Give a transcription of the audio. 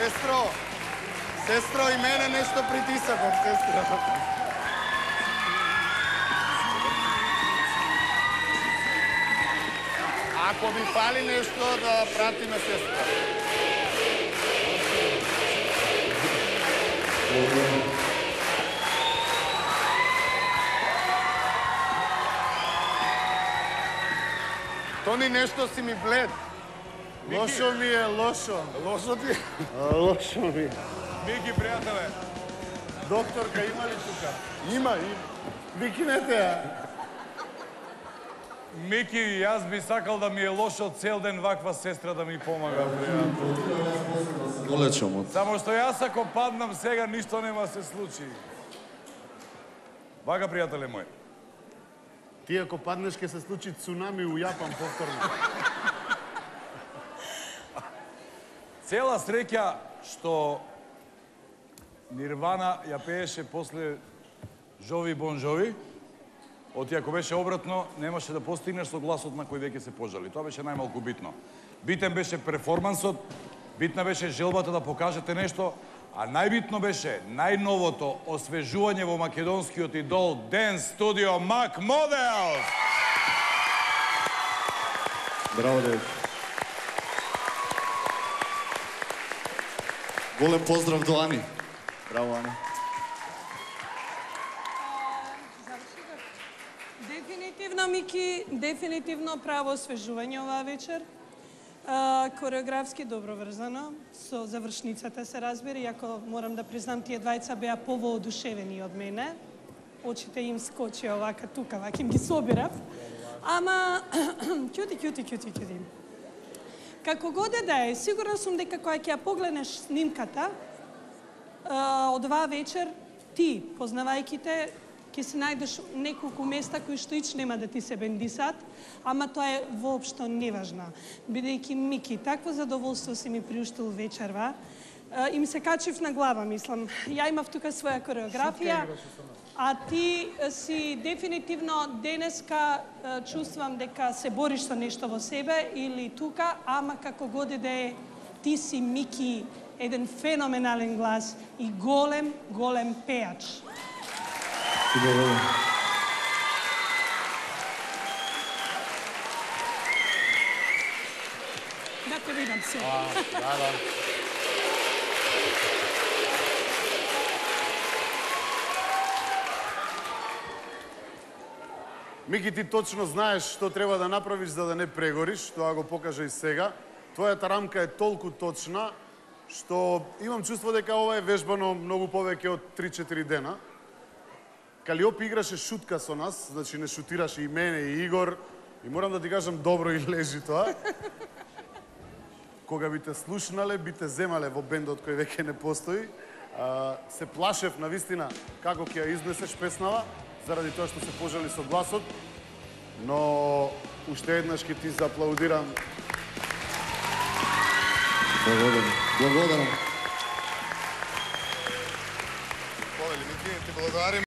Сестро, и мене нешто притисакот, сестро. Ако ви фали нешто, да пратиме сестра. Тони, нешто си ми блед. Лошо ми е, лошо. Лошо ти? Лошо ми е. Мики, пријателе. Докторка, има ли тука? Има. Викинете ја. Мики, јас би сакал да ми е лошо цел ден ваква сестра да ми помага, пријател. Полечам. Само што јас ако паднам сега, ништо нема се случи. Вака, пријателе мој. Ти ако паднеш, ќе се случи цунами у Јапан повторно. Цела среќа што Нирвана ја пееше после Жови Бон Жови, оти ако беше обратно, немаше да постигнеш со гласот на кој веќе се пожали. Тоа беше најмалку битно. Битен беше перформансот, битна беше желбата да покажете нешто, а најбитно беше најновото освежување во македонскиот идол Dance Studio Mac Models. Браво, Девик. Голем поздрав до Ани. Браво, Ани. Дефинитивно, Мики, дефинитивно право освежување оваа вечер. Кореографски добро врзано, со завршницата се разбери, иако морам да признам, тие двајца беа повоодушевени од мене. Очите им скочи овака тука, вака им ги собирав. Ама, кјути. Како годе да е, сигурна сум дека кога ќе ја погледнеш снимката од оваа вечер, ти, познавајќи те, ќе се најдеш неколку места кои што ич нема да ти се бендисат, ама тоа е воопшто неважно. Бидејќи Мики, такво задоволство си ми приуштил вечерва, и ми се качив на глава, мислам. Ја имав тука своја кореографија, а ти си дефинитивно денеска чувствам дека се бориш со нешто во себе или тука, ама како годе да е, ти си Мики, еден феноменален глас и голем пеач. Да те видам се. Да. Мики, ти точно знаеш што треба да направиш за да не прегориш, тоа го покажа и сега. Твојата рамка е толку точна, што имам чувство дека ова е вежбано многу повеќе од 3-4 дена. Калиопи играше шутка со нас, значи не шутираше и мене и Игор, и морам да ти кажам, добро и лежи тоа. Кога би те слушнале, би те земале во бендот кој веќе не постои. Се плашев навистина како ќе ја изнесеш песнава, заради тоа што се пожали со гласот, но уште еднаш ќе ти зааплаудирам. Благодарам. Повели, Мики, ти благодарим.